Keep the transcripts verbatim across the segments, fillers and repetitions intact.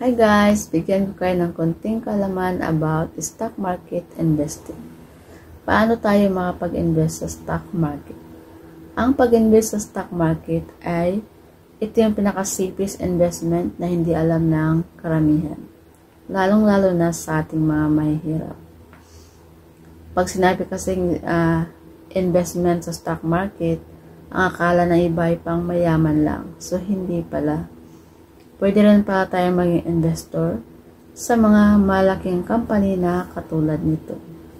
Hi guys! Bigyan ko kayo ng konting kalaman about stock market investing. Paano tayo makapag-invest sa stock market? Ang pag-invest sa stock market ay ito yung pinaka-safest investment na hindi alam ng karamihan. Lalong-lalo na sa ating mga mahihirap. Pag sinabi kasing uh, investment sa stock market, ang akala ng iba ay pang mayaman lang. So, hindi pala. Pwede rin pala tayo maging investor sa mga malaking company na katulad nito.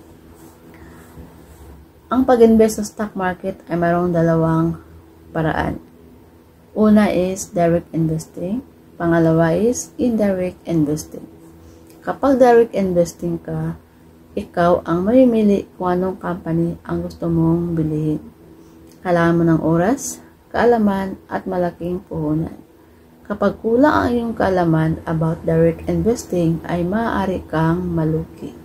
Ang pag-invest sa stock market ay mayroong dalawang paraan. Una is direct investing. Pangalawa is indirect investing. Kapag direct investing ka, ikaw ang mamimili kung anong company ang gusto mong bilhin. Kailangan mo ng oras, kaalaman, at malaking puhunan. Kapag kulang ang iyong kaalaman about direct investing, ay maaari kang malugi.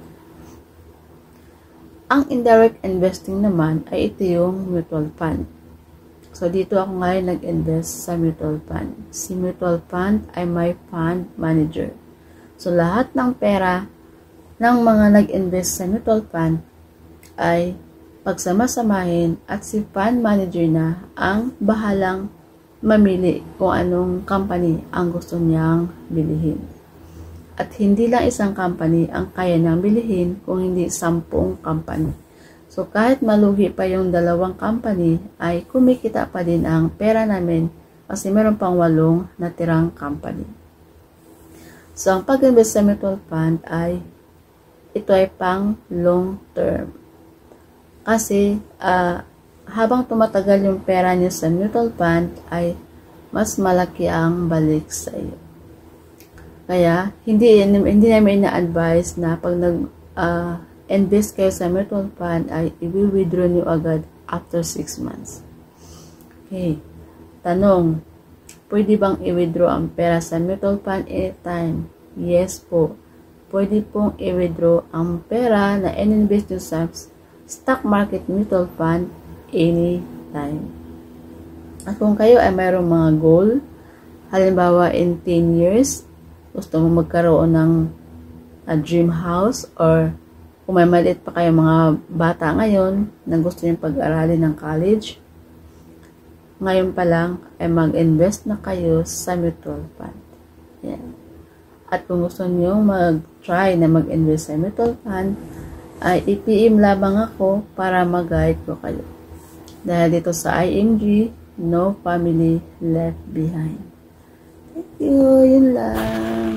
Ang indirect investing naman ay ito yung mutual fund. So, dito ako ngayon nag-invest sa mutual fund. Si mutual fund ay my fund manager. So, lahat ng pera ng mga nag-invest sa mutual fund ay pagsama-samahin at si fund manager na ang bahalang mamili kung anong company ang gusto niyang bilihin. At hindi lang isang company ang kaya niyang bilihin kung hindi sampung company. So kahit malugi pa yung dalawang company ay kumikita pa din ang pera namin kasi meron pang walong natirang company. So ang pag-invest sa mutual fund ay ito ay pang long term. Kasi, uh, habang tumatagal yung pera niyo sa mutual fund, ay mas malaki ang balik sa iyo. Kaya, hindi, hindi namin ina-advise na pag nag-invest uh, kayo sa mutual fund, ay i-withdraw niyo agad after six months. Okay. Tanong, pwede bang i-withdraw ang pera sa mutual fund anytime? Yes po. Pwede pong i-withdraw ang pera na in-invest niyo sa stock market mutual fund anytime. At kung kayo ay mayroong mga goal, halimbawa in ten years, gusto mo magkaroon ng a dream house, or kung may maliit pa kayo mga bata ngayon na gusto nyo pag-aralin ng college, ngayon pa lang ay mag-invest na kayo sa mutual fund. Yan. At kung gusto nyo mag-try na mag-invest sa mutual fund, ay i-P M lamang ako para mag-guide ko kayo. Dahil dito sa I M G, no family left behind. Thank you. Yun lang.